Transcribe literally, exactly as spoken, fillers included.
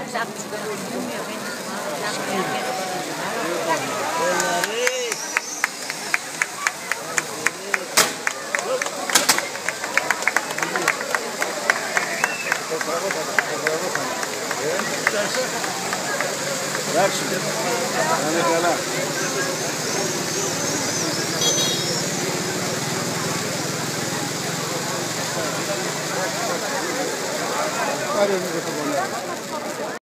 Εντάξει, να είναι καλά. Πάρε λίγο το πολύ.